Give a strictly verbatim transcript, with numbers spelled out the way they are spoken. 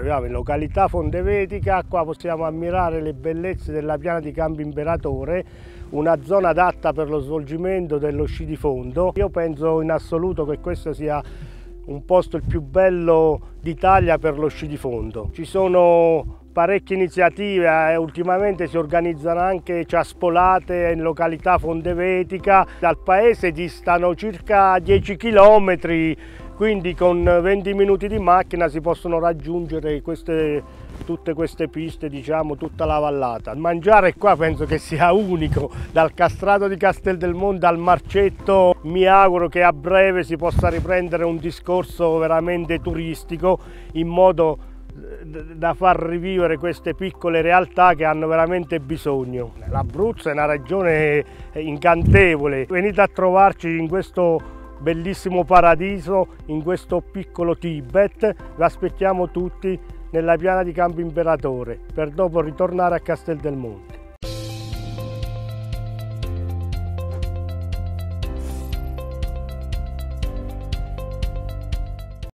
troviamo in località Fondevetica. Qua possiamo ammirare le bellezze della piana di Campo Imperatore, una zona adatta per lo svolgimento dello sci di fondo. Io penso in assoluto che questo sia un posto il più bello d'Italia per lo sci di fondo. Ci sono parecchie iniziative e eh, ultimamente si organizzano anche ciaspolate in località Fondevetica. Dal paese distano circa dieci chilometri, quindi con venti minuti di macchina si possono raggiungere queste, tutte queste piste, diciamo, tutta la vallata. Il mangiare qua penso che sia unico, dal castrato di Casteldelmonte al marcetto. Mi auguro che a breve si possa riprendere un discorso veramente turistico, in modo da far rivivere queste piccole realtà che hanno veramente bisogno. L'Abruzzo è una regione incantevole, venite a trovarci in questo bellissimo paradiso, in questo piccolo Tibet. Vi aspettiamo tutti nella piana di Campo Imperatore per dopo ritornare a Casteldelmonte.